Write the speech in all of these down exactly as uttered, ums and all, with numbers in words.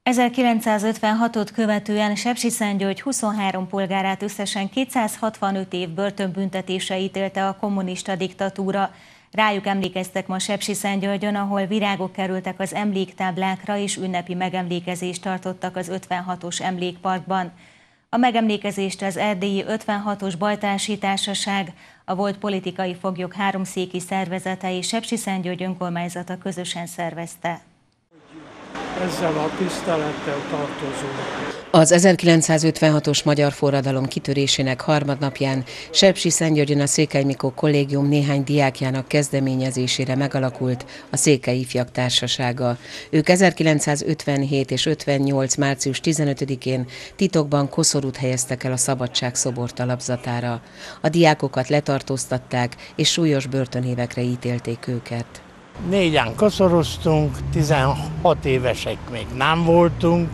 ezerkilencszázötvenhatot követően Sepsiszentgyörgy huszonhárom polgárát összesen kétszázhatvanöt év börtönbüntetésre ítélte a kommunista diktatúra. Rájuk emlékeztek ma Sepsiszentgyörgyön, ahol virágok kerültek az emléktáblákra és ünnepi megemlékezést tartottak az ötvenhatos emlékparkban. A megemlékezést az erdélyi ötvenhatos bajtársi társaság, a volt politikai foglyok háromszéki szervezete és Sepsiszentgyörgy önkormányzata közösen szervezte. Ezzel a tisztelettel tartozunk. Az ezerkilencszázötvenhatos magyar forradalom kitörésének harmadnapján Sepsiszentgyörgyön a Székely Mikó Kollégium néhány diákjának kezdeményezésére megalakult a Székely Ifjak Társasága. Ők ezerkilencszázötvenhét és ötvennyolc március tizenötödikén titokban koszorút helyeztek el a Szabadság szobor talapzatára. A diákokat letartóztatták és súlyos börtönévekre ítélték őket. Négyen koszoroztunk, tizenhat évesek még nem voltunk,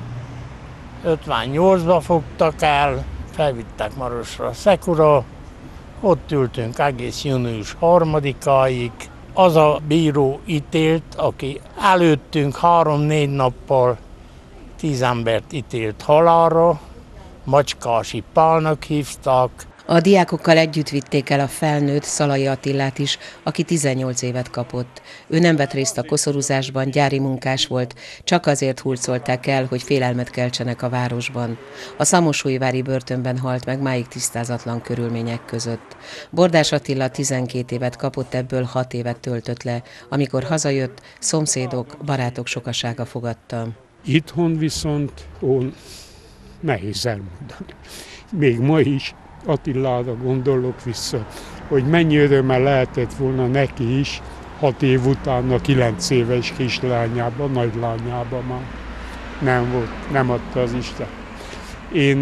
ötvennyolcba fogtak el, felvittek Marosra, Szekura, ott ültünk egész június harmadikáig. Az a bíró ítélt, aki előttünk három-négy nappal tíz embert ítélt halálra, Macskási Pálnak hívták. A diákokkal együtt vitték el a felnőtt Szalai Attilát is, aki tizennyolc évet kapott. Ő nem vett részt a koszorúzásban, gyári munkás volt, csak azért hurcolták el, hogy félelmet keltsenek a városban. A szamosújvári börtönben halt meg máig tisztázatlan körülmények között. Bordás Attila tizenkét évet kapott, ebből hat évet töltött le. Amikor hazajött, szomszédok, barátok sokasága fogadta. Itthon viszont ó, nehéz elmondani. Még ma is Attilára gondolok vissza, hogy mennyi örömmel lehetett volna neki is, hat év után a kilenc éves kislányában, nagylányában már nem volt, nem adta az Isten. Én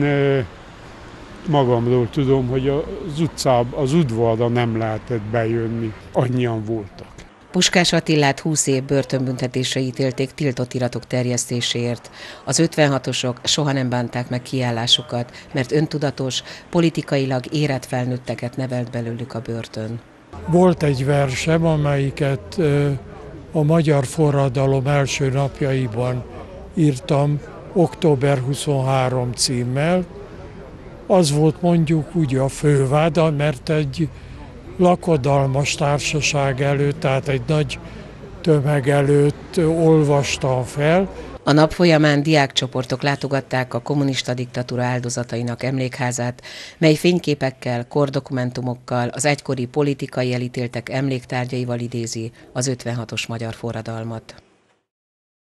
magamról tudom, hogy az utcába, az udvarra nem lehetett bejönni, annyian voltak. Puskás Attilát húsz év börtönbüntetésre ítélték tiltott iratok terjesztéséért. Az ötvenhatosok soha nem bánták meg kiállásukat, mert öntudatos, politikailag érett felnőtteket nevelt belőlük a börtön. Volt egy versem, amelyiket a magyar forradalom első napjaiban írtam, október huszonharmadika címmel. Az volt mondjuk úgy a főváda, mert egy lakodalmas társaság előtt, tehát egy nagy tömeg előtt olvastam fel. A nap folyamán diákcsoportok látogatták a kommunista diktatúra áldozatainak emlékházát, mely fényképekkel, kordokumentumokkal, az egykori politikai elítéltek emléktárgyaival idézi az ötvenhatos magyar forradalmat.